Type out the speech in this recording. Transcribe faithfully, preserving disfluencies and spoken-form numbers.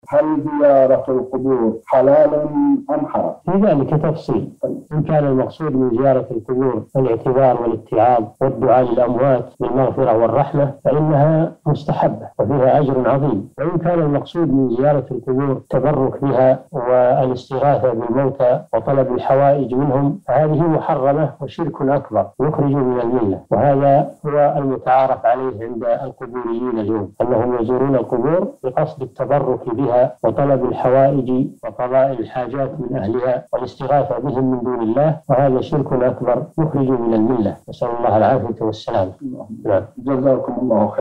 هل زيارة القبور حلال أم حرام؟ في ذلك تفصيل. إن كان المقصود من زيارة القبور الاعتبار والاتعاظ والدعاء للأموات بالمغفرة والرحمة فإنها مستحبة وفيها أجر عظيم. وإن كان المقصود من زيارة القبور التبرك بها والاستغاثة بالموتى وطلب الحوائج منهم فهذه محرمة وشرك أكبر يخرج من الملة. وهذا هو المتعارف عليه عند القبوريين اليوم، أنهم يزورون القبور بقصد التبرك بها وطلب الحوائج وقضاء الحاجات من أهلها والاستغاثة بهم من دون الله، وهذا شرك أكبر يخرج من الملة. نسأل الله العافية والسلام. جزاكم الله خير.